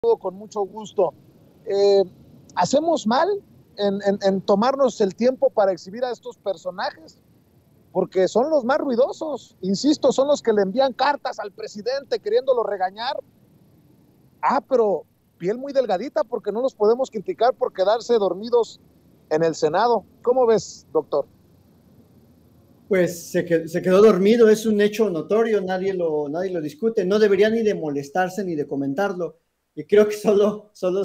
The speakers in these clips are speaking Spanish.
con mucho gusto. Eh, ¿Hacemos mal en tomarnos el tiempo para exhibir a estos personajes? Porque son los más ruidosos, insisto, son los que le envían cartas al presidente queriéndolo regañar. Pero piel muy delgadita porque no los podemos criticar por quedarse dormidos en el Senado. ¿Cómo ves, doctor? Pues se quedó dormido, es un hecho notorio, nadie lo discute, no debería ni de molestarse ni de comentarlo. Y creo que solo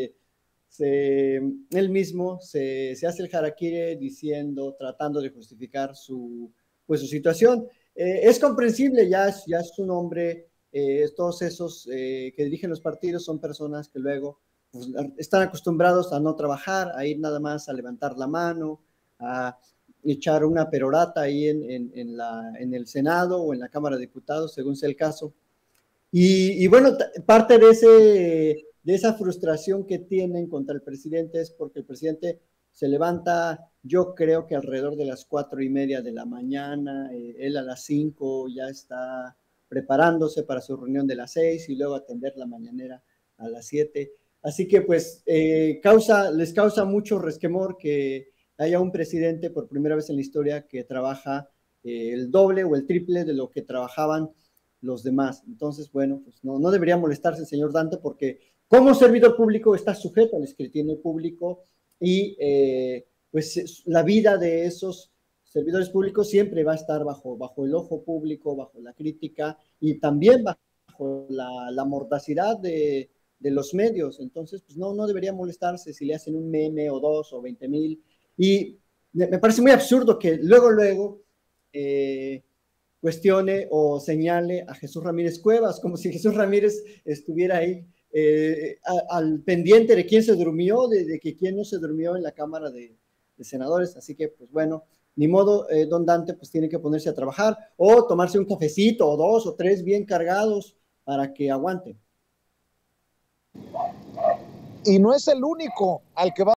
él mismo se hace el harakiri diciendo, tratando de justificar su situación. Es comprensible, ya es un hombre, todos esos que dirigen los partidos son personas que luego pues, están acostumbrados a no trabajar, a ir nada más a levantar la mano, a echar una perorata ahí en el Senado o en la Cámara de Diputados, según sea el caso. Y bueno, parte de esa frustración que tienen contra el presidente es porque el presidente se levanta, yo creo que alrededor de las 4:30 de la mañana, él a las 5 ya está preparándose para su reunión de las 6 y luego atender la mañanera a las 7. Así que pues les causa mucho resquemor que haya un presidente por primera vez en la historia que trabaja el doble o el triple de lo que trabajaban los demás. Entonces, bueno, pues no debería molestarse el señor Dante porque como servidor público está sujeto al escrutinio público y pues la vida de esos servidores públicos siempre va a estar bajo el ojo público, bajo la crítica y también bajo la mordacidad de los medios. Entonces, pues no debería molestarse si le hacen un meme o dos o 20,000. Y me parece muy absurdo que luego cuestione o señale a Jesús Ramírez Cuevas, como si Jesús Ramírez estuviera ahí al pendiente de quién se durmió, de que quién no se durmió en la Cámara de Senadores. Así que, pues bueno, ni modo, don Dante pues tiene que ponerse a trabajar o tomarse un cafecito o dos o tres bien cargados para que aguante. Y no es el único al que va